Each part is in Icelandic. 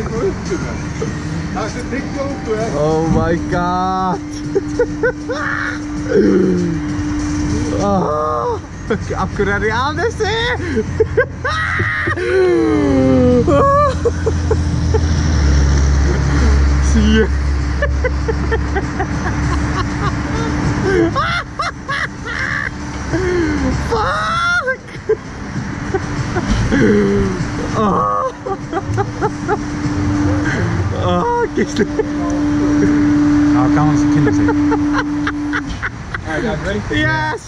Oh my god! Af hverju er ég að þessu? Shit! Fuck! Gisli! Ja, kan man så kynna sig. Alright guys, ready? Yes!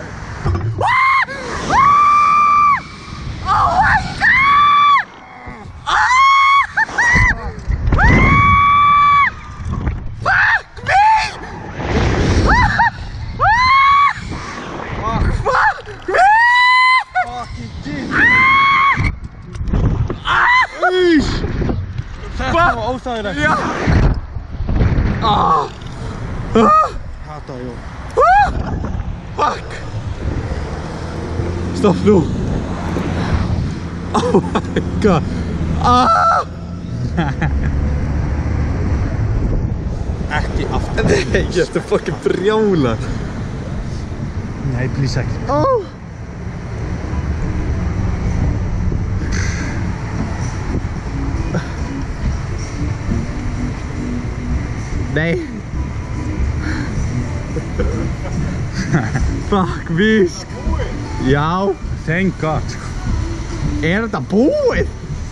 Óstæðir ekki. Já! Hata það, jú. Fuck! Stopp nú! Oh my god! Ekki aftur. Nei, ég ertu fucking brjálar. Nei, please ekki. Nei. Fuck, visk. Já. Thank God. Er þetta búið?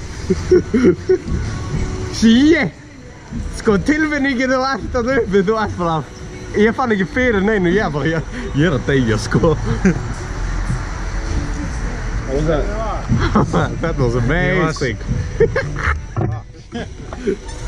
Shit. Sko, tilfinningin þú ert að uppi, þú ert bara... Ég fann ekki fyrir neinu, ég er að deyja, sko. That was amazing.